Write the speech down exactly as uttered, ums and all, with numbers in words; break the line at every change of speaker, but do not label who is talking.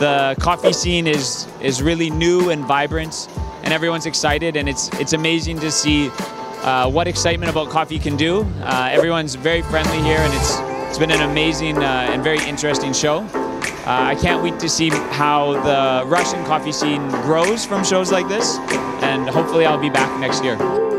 the coffee scene is is really new and vibrant, and everyone's excited, and it's it's amazing to see uh, what excitement about coffee can do. Uh, everyone's very friendly here, and it's it's been an amazing uh, and very interesting show. Uh, I can't wait to see how the Russian coffee scene grows from shows like this, and hopefully I'll be back next year.